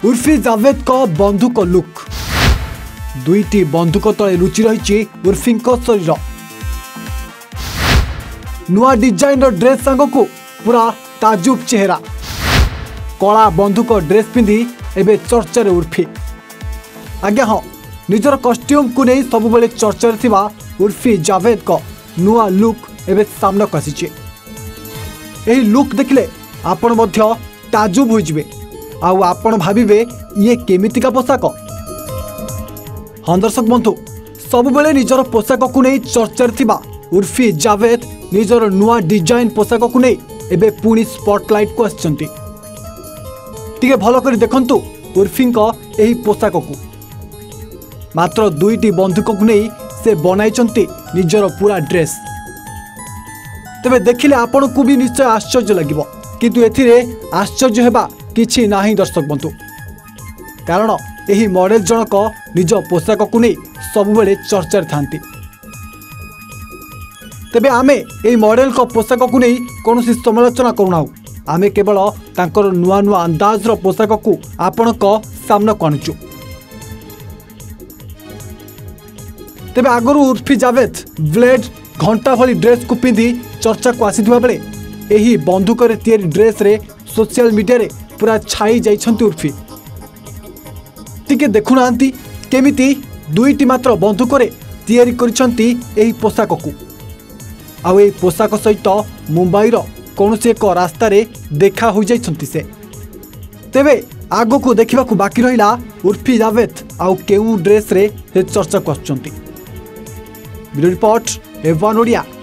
उर्फी जावेद को बंधुक लुक दुईटी बंधुक तले लुचि रही उर्फी शरीर नुआ डिजाइन ड्रेस सांग को पूरा ताजुब चेहरा कला बंधुक ड्रेस पिंधि एबे चर्चा उर्फी आज्ञा हाँ निजर कॉस्ट्यूम को नहीं सब बेले चर्चा थिबा उर्फी जावेद को नुआ लुक एबे सामना को आसी एही लुक देखले आपण मध्य ताजुब हो जिवे आउ आपण भाबिबे ये केमितिका पोशाक। हाँ दर्शक बंधु सब बेले निजर पोशाक को नहीं चर्चा थिबा उर्फी जावेद निजर नुआ डिजाइन पोशाक को नहीं एबे पुणी स्पॉटलाइट को आछंती टिके भलो करी देखंतु उर्फी को एही पोशाक को मात्र दुईटी बंधुक को नहीं से बनाइचंती निजर पूरा ड्रेस तेबे देखिले आपण को भी निश्चय आश्चर्य लगिबो किंतु एथिरे आश्चर्य हेबा किछि नाही दर्शक बंधु कारण एही मॉडल जनक निज पोशाक को नहीं सब बेले चर्चा थांती तेबे आमे एही मॉडल को पोशाक को नहीं कोनोसी समालोचना करूना आमे केवल तांकर नुआ नुआ अंदाज रो पोशाक को आपण को सामना कणचु तेबे आगरु उर्फी जावेद ब्लेड घंटा भली ड्रेस को पिंधि चर्चा को आसीथिबा बेले एही बंधुक रे तैयारी ड्रेस रे सोशल मीडिया रे पूरा छाई जाइछंती उर्फी टिके देखुनांती केमिति दुईटी मात्र बंधुक रे तैयारी करिछंती एही पोशाक को आउ एही पोशाक सहित मुंबई रो कोनोसी एक रास्ता रे देखा हो जाइछंती से तेबे आगो को देखिबा को बाकी रहिला उर्फी जावेद आउ केउ ड्रेस रे चर्चा को आछंती। ब्यूरो रिपोर्ट एवन ओडिया।